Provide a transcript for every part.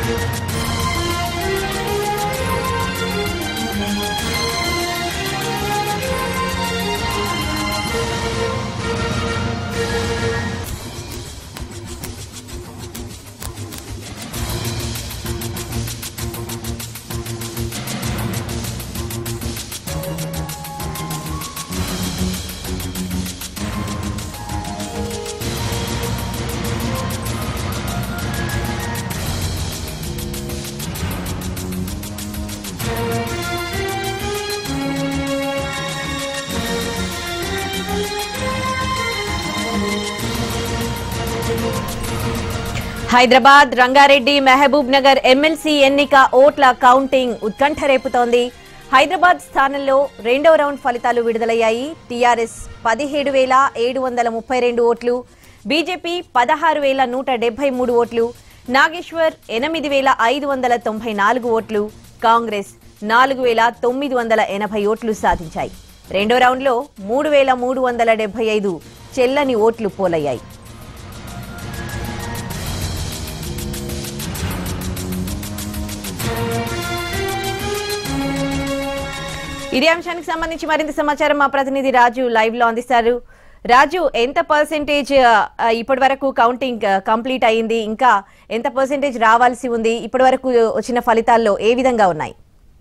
Hyderabad Rangareddy Mahabubnagar MLC ఎన్నిక ఓట్ల counting ఉత్కంఠ రేపుతోంది. హైదరాబాద్ స్థానంలో రెండవ రౌండ్ ఫలితాలు విడుదలయ్యాయి. టీఆర్ఎస్ 17,732 ఓట్లు, బీజేపీ 16,173 ఓట్లు, నాగేశ్వర్ 8,594 ఓట్లు, కాంగ్రెస్ 4,980 ఓట్లు సాధించాయి. రెండో రౌండ్లో 3,375 చెల్లని ఓట్లు పోలయ్యాయి. ఇదే అంశానికి సంబంధించి మరింత సమాచారం మా ప్రతినిధి రాజు లైవ్ లో అందిస్తారు. రాజు, ఎంత పర్సెంటేజ్ ఇప్పటి వరకు కౌంటింగ్ కంప్లీట్ అయింది, ఇంకా ఎంత పర్సెంటేజ్ రావాల్సి ఉంది, ఇప్పటి వరకు వచ్చిన ఫలితాల్లో ఏ విధంగా ఉన్నాయి?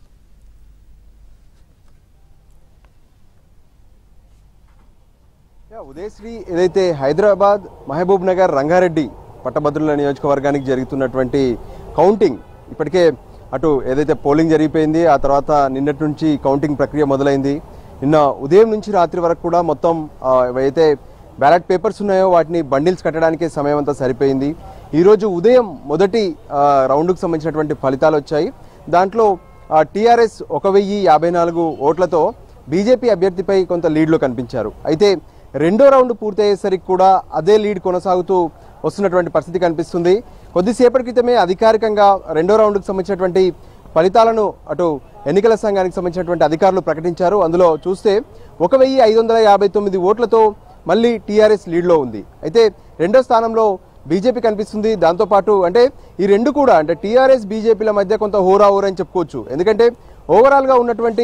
ఉదయశ్రీ, ఏదైతే హైదరాబాద్ మహబూబ్ నగర్ రంగారెడ్డి పట్టభద్రుల నియోజకవర్గానికి జరుగుతున్నటువంటి కౌంటింగ్ ఇప్పటికే అటు ఏదైతే పోలింగ్ జరిగిపోయింది, ఆ తర్వాత నిన్నటి నుంచి కౌంటింగ్ ప్రక్రియ మొదలైంది. నిన్న ఉదయం నుంచి రాత్రి వరకు కూడా మొత్తం ఏవైతే బ్యాలెట్ పేపర్స్ ఉన్నాయో వాటిని బండిల్స్ కట్టడానికి సమయం అంతా సరిపోయింది. ఈరోజు ఉదయం మొదటి రౌండ్కు సంబంధించినటువంటి ఫలితాలు వచ్చాయి. దాంట్లో టీఆర్ఎస్ 1,054 ఓట్లతో బీజేపీ అభ్యర్థిపై కొంత లీడ్లో కనిపించారు. అయితే రెండో రౌండ్ పూర్తయ్యేసరికి కూడా అదే లీడ్ కొనసాగుతూ వస్తున్నటువంటి పరిస్థితి కనిపిస్తుంది. కొద్దిసేపటి క్రితమే అధికారికంగా రెండో రౌండ్కు సంబంధించినటువంటి ఫలితాలను అటు ఎన్నికల సంఘానికి సంబంధించినటువంటి అధికారులు ప్రకటించారు. అందులో చూస్తే 1,559 ఓట్లతో మళ్ళీ టీఆర్ఎస్ లీడ్లో ఉంది. అయితే రెండో స్థానంలో బీజేపీ కనిపిస్తుంది. దాంతోపాటు అంటే ఈ రెండు కూడా అంటే టీఆర్ఎస్ బీజేపీల మధ్య కొంత హోరాహోరు అని చెప్పుకోవచ్చు. ఎందుకంటే ఓవరాల్గా ఉన్నటువంటి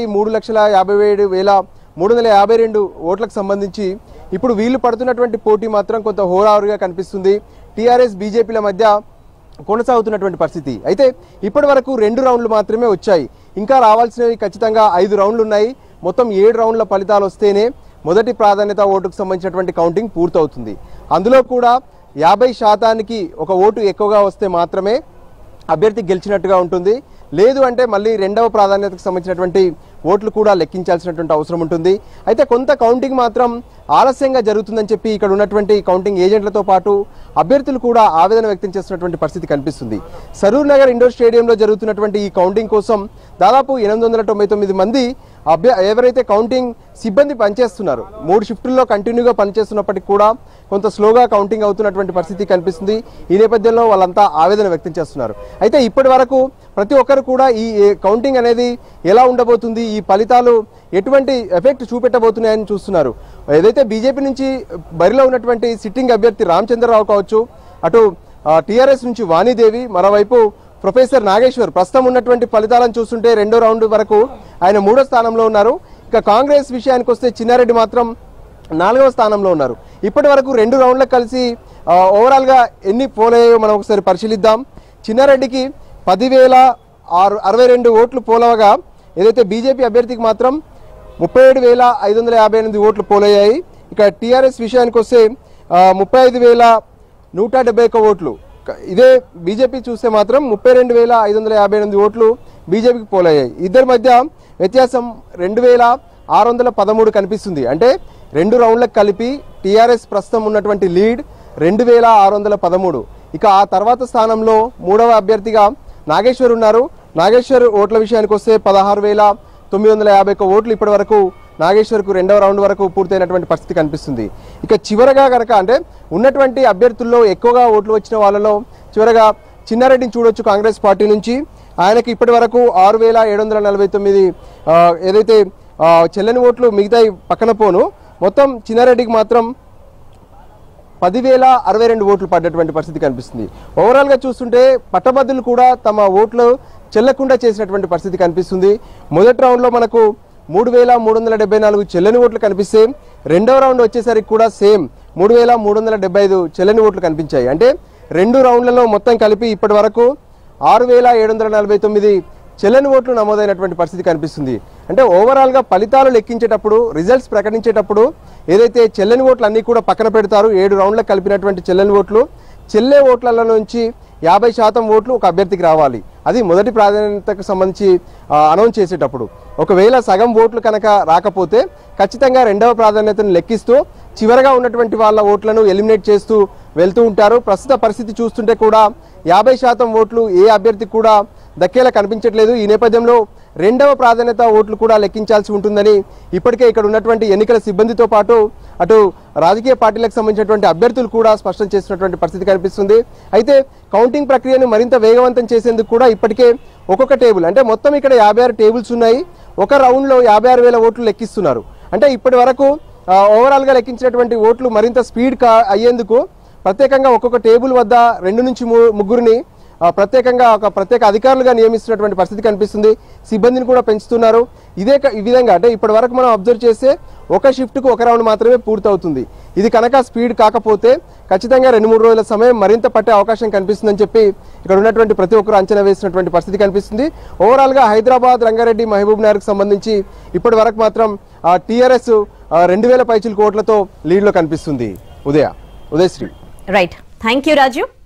3,57,352 ఓట్లకు సంబంధించి ఇప్పుడు వీళ్ళు పడుతున్నటువంటి పోటీ మాత్రం కొంత హోరాహోరుగా కనిపిస్తుంది. టీఆర్ఎస్ బీజేపీల మధ్య కొనసాగుతున్నటువంటి పరిస్థితి. అయితే ఇప్పటి వరకు 2 రౌండ్లు మాత్రమే వచ్చాయి. ఇంకా రావాల్సినవి ఖచ్చితంగా 5 రౌండ్లు ఉన్నాయి. మొత్తం 7 రౌండ్ల ఫలితాలు వస్తేనే మొదటి ప్రాధాన్యత ఓటుకు సంబంధించినటువంటి కౌంటింగ్ పూర్తవుతుంది. అందులో కూడా 50% ఒక ఓటు ఎక్కువగా వస్తే మాత్రమే అభ్యర్థి గెలిచినట్టుగా ఉంటుంది. లేదు అంటే మళ్ళీ రెండవ ప్రాధాన్యతకు సంబంధించినటువంటి ఓట్లు కూడా లెక్కించాల్సినటువంటి అవసరం ఉంటుంది. అయితే కొంత కౌంటింగ్ మాత్రం ఆలస్యంగా జరుగుతుందని చెప్పి ఇక్కడ ఉన్నటువంటి కౌంటింగ్ ఏజెంట్లతో పాటు అభ్యర్థులు కూడా ఆవేదన వ్యక్తం చేస్తున్నటువంటి పరిస్థితి కనిపిస్తుంది. సరూర్ నగర్ ఇండోర్ స్టేడియంలో జరుగుతున్నటువంటి ఈ కౌంటింగ్ కోసం దాదాపు 899 మంది ఎవరైతే కౌంటింగ్ సిబ్బంది పనిచేస్తున్నారు, 3 షిఫ్టుల్లో కంటిన్యూగా పనిచేస్తున్నప్పటికీ కూడా కొంత స్లోగా కౌంటింగ్ అవుతున్నటువంటి పరిస్థితి కనిపిస్తుంది. ఈ నేపథ్యంలో వాళ్ళంతా ఆవేదన వ్యక్తం చేస్తున్నారు. అయితే ఇప్పటి వరకు ప్రతి ఒక్కరు కూడా ఈ కౌంటింగ్ అనేది ఎలా ఉండబోతుంది, ఈ ఫలితాలు ఎటువంటి ఎఫెక్ట్ చూపెట్టబోతున్నాయని చూస్తున్నారు. ఏదైతే బీజేపీ నుంచి బరిలో ఉన్నటువంటి సిట్టింగ్ అభ్యర్థి రామచంద్రరావు కావచ్చు, అటు టీఆర్ఎస్ నుంచి వాణిదేవి, మరోవైపు ప్రొఫెసర్ నాగేశ్వర్ ప్రస్తుతం ఉన్నటువంటి ఫలితాలను చూస్తుంటే రెండో రౌండ్ వరకు ఆయన 3వ స్థానంలో ఉన్నారు. ఇక కాంగ్రెస్ విషయానికి వస్తే చిన్నారెడ్డి మాత్రం 4వ స్థానంలో ఉన్నారు. ఇప్పటి వరకు 2 రౌండ్లకు కలిసి ఓవరాల్గా ఎన్ని పోలయ్యాయో మనం ఒకసారి పరిశీలిద్దాం. చిన్నారెడ్డికి 10,062 ఓట్లు పోలవగా ఏదైతే బీజేపీ అభ్యర్థికి మాత్రం 37,558 ఓట్లు పోలయ్యాయి. ఇక టీఆర్ఎస్ విషయానికి వస్తే 35,171 ఓట్లు. ఇదే బీజేపీ చూస్తే మాత్రం 32,558 ఓట్లు బీజేపీకి పోలయ్యాయి. ఇద్దరి మధ్య వ్యత్యాసం 2,613 కనిపిస్తుంది. అంటే 2 రౌండ్లకు కలిపి టీఆర్ఎస్ ప్రస్తుతం ఉన్నటువంటి లీడ్ 2,613. ఇక ఆ తర్వాత స్థానంలో 3వ అభ్యర్థిగా నాగేశ్వర్ ఉన్నారు. నాగేశ్వర్ ఓట్ల విషయానికి వస్తే 16,951 ఓట్లు ఇప్పటి వరకు నాగేశ్వర్కు రెండవ రౌండ్ వరకు పూర్తయినటువంటి పరిస్థితి కనిపిస్తుంది. ఇక చివరగా కనుక అంటే ఉన్నటువంటి అభ్యర్థుల్లో ఎక్కువగా ఓట్లు వచ్చిన వాళ్ళలో చివరగా చిన్నారెడ్డిని చూడొచ్చు. కాంగ్రెస్ పార్టీ నుంచి ఆయనకి ఇప్పటి వరకు 6,749 ఏదైతే చెల్లని ఓట్లు మిగతా పక్కన పోను మొత్తం చిన్నారెడ్డికి మాత్రం 10,062 ఓట్లు పడ్డటువంటి పరిస్థితి కనిపిస్తుంది. ఓవరాల్ గా చూస్తుంటే పట్టభద్రులు కూడా తమ ఓట్లు చెల్లకుండా చేసినటువంటి పరిస్థితి కనిపిస్తుంది. మొదటి రౌండ్ లో మనకు 3,374 చెల్లని ఓట్లు కనిపిస్తే రెండవ రౌండ్ వచ్చేసరికి కూడా సేమ్ 3,375 చెల్లని ఓట్లు కనిపించాయి. అంటే రెండు రౌండ్లలో మొత్తం కలిపి ఇప్పటి వరకు 6,749 చెల్లని ఓట్లు నమోదైనటువంటి పరిస్థితి కనిపిస్తుంది. అంటే ఓవరాల్ గా ఫలితాలు లెక్కించేటప్పుడు, రిజల్ట్స్ ప్రకటించేటప్పుడు ఏదైతే చెల్లని ఓట్లు అన్ని కూడా పక్కన పెడతారు, 7 రౌండ్లకు కలిపినటువంటి చెల్లని ఓట్లు, చెల్లే ఓట్ల నుంచి 50% ఓట్లు ఒక అభ్యర్థికి రావాలి. అది మొదటి ప్రాధాన్యతకు సంబంధించి అనౌన్స్ చేసేటప్పుడు. ఒకవేళ సగం ఓట్లు కనుక రాకపోతే ఖచ్చితంగా రెండవ ప్రాధాన్యతను లెక్కిస్తూ చివరగా ఉన్నటువంటి వాళ్ళ ఓట్లను ఎలిమినేట్ చేస్తూ వెళ్తూ ఉంటారు. ప్రస్తుత పరిస్థితి చూస్తుంటే కూడా 50% ఓట్లు ఏ అభ్యర్థికి కూడా దక్కేలా కనిపించట్లేదు. ఈ నేపథ్యంలో రెండవ ప్రాధాన్యత ఓట్లు కూడా లెక్కించాల్సి ఉంటుందని ఇప్పటికే ఇక్కడ ఉన్నటువంటి ఎన్నికల సిబ్బందితో పాటు అటు రాజకీయ పార్టీలకు సంబంధించినటువంటి అభ్యర్థులు కూడా స్పష్టం చేసినటువంటి పరిస్థితి కనిపిస్తుంది. అయితే కౌంటింగ్ ప్రక్రియను మరింత వేగవంతం చేసేందుకు కూడా ఇప్పటికే ఒక్కొక్క టేబుల్, అంటే మొత్తం ఇక్కడ 56 టేబుల్స్ ఉన్నాయి. ఒక రౌండ్లో 56,000 ఓట్లు లెక్కిస్తున్నారు. అంటే ఇప్పటి వరకు ఓవరాల్గా లెక్కించినటువంటి ఓట్లు మరింత స్పీడ్ అయ్యేందుకు ప్రత్యేకంగా ఒక్కొక్క టేబుల్ వద్ద 2 నుంచి 3 ప్రత్యేకంగా ఒక ప్రత్యేక అధికారులుగా నియమిస్తున్నటువంటి పరిస్థితి కనిపిస్తుంది. సిబ్బందిని కూడా పెంచుతున్నారు. ఈ విధంగా అంటే ఇప్పటి వరకు మనం అబ్జర్వ్ చేస్తే ఒక షిఫ్ట్కు ఒక రౌండ్ మాత్రమే పూర్తవుతుంది. ఇది కనుక స్పీడ్ కాకపోతే ఖచ్చితంగా 2-3 రోజుల సమయం మరింత పట్టే అవకాశం కనిపిస్తుందని చెప్పి ఇక్కడ ఉన్నటువంటి ప్రతి ఒక్కరు అంచనా వేసినటువంటి పరిస్థితి కనిపిస్తుంది. ఓవరాల్గా హైదరాబాద్, రంగారెడ్డి, మహబూబ్ నగర్కు సంబంధించి ఇప్పటి వరకు మాత్రం టీఆర్ఎస్ 2,000 పైచిలకు ఓట్లతో లీడ్లో కనిపిస్తుంది. Udayasri. Right, thank you Raju.